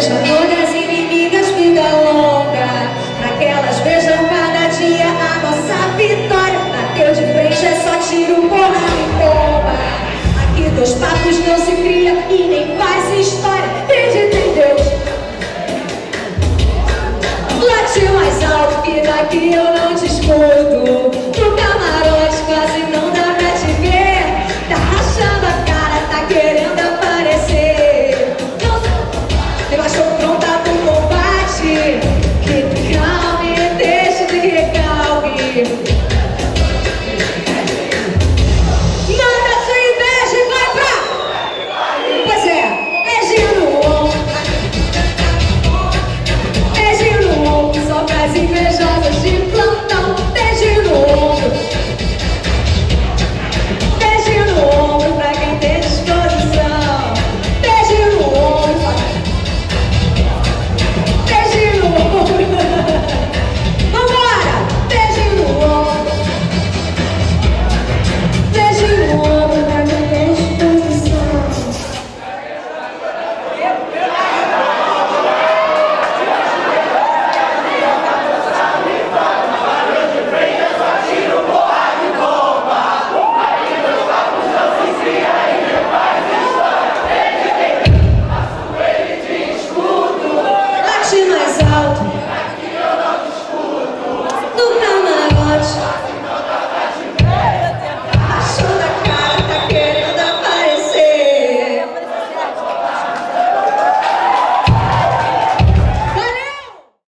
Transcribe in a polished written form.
Fecha todas inimigas, vida longa, pra que elas vejam cada dia a nossa vitória. Bateu de frente é só tiro, porra e bomba. Aqui dois papos não se cria e nem faz história.